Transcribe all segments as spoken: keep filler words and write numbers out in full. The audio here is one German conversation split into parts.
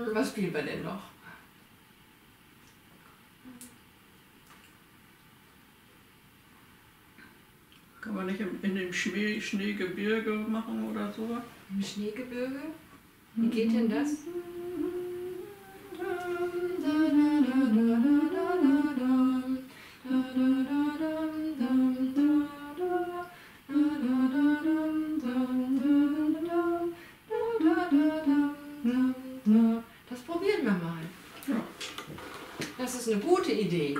Was spielen wir denn noch? Kann man nicht in dem Schnee, Schneegebirge machen oder so? Im Schneegebirge? Wie geht denn das? Das probieren wir mal. Ja. Das ist eine gute Idee.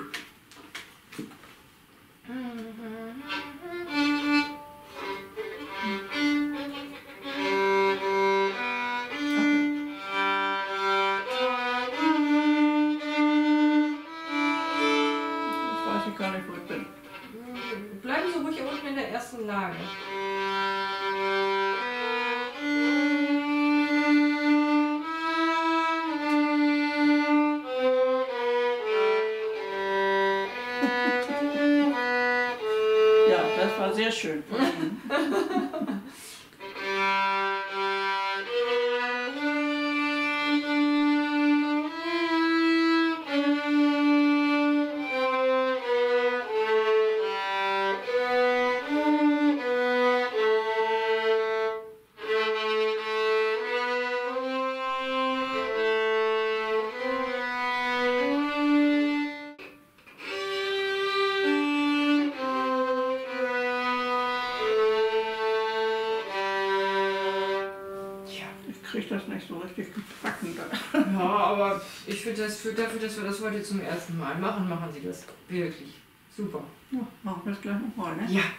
Weiß ich gar nicht, wo ich bin. Bleiben Sie ruhig unten in der ersten Lage. Ja, das war sehr schön von Ihnen. Ich kriege das nicht so richtig gebacken. Ja, aber ich finde das für, dafür, dass wir das heute zum ersten Mal machen, machen Sie das wirklich super. Ja, machen wir es gleich nochmal, ne? Ja.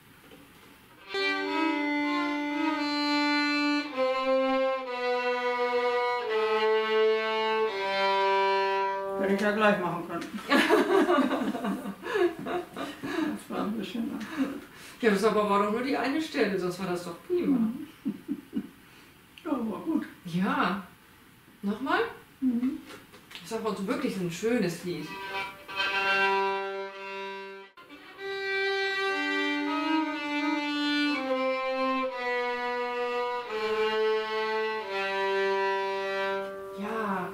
Hätte ich ja gleich machen können. Das war ein bisschen... Ja, das aber war doch nur die eine Stelle, sonst war das doch prima. Ja, war gut. Ja. Nochmal? Mhm. Das ist auch wirklich ein schönes Lied. Ja,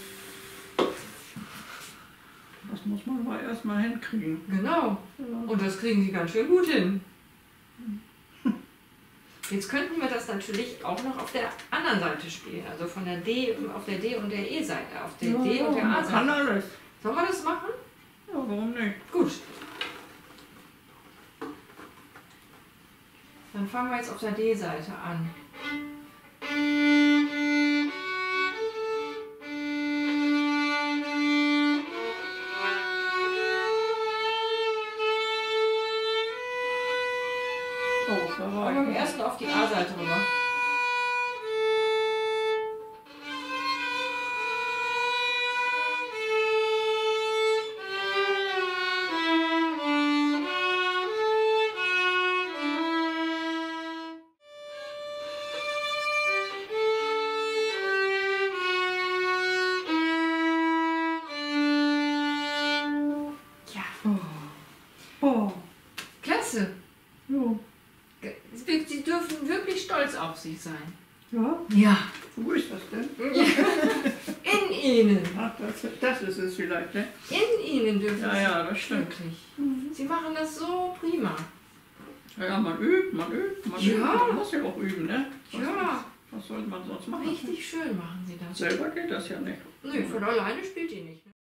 Das muss man mal erstmal hinkriegen. genau. Ja. Und das kriegen Sie ganz schön gut hin. Jetzt könnten wir das natürlich auch noch auf der anderen Seite spielen, also von der D, auf der D und der E-Seite, auf der Ja, D und der man kann A-Seite. alles. Sollen wir das machen? Ja, warum nicht? Gut. Dann fangen wir jetzt auf der D-Seite an. Oh, da war Und beim ich. ersten auf die A-Seite rüber. Ja, Oh. Oh. klasse. Jo. Sie dürfen wirklich stolz auf sich sein. Ja? Ja. Wo ist das denn? In Ihnen. Ach, das, das ist es vielleicht, ne? In Ihnen dürfen Ja, Sie. ja, das stimmt. Wirklich. Sie machen das so prima. Ja, man übt, man übt, man Ja. übt. Man muss ja auch üben, ne? Was, Ja. was soll man sonst machen? Richtig schön machen Sie das. Selber geht das ja nicht. Nö, von alleine spielt die nicht.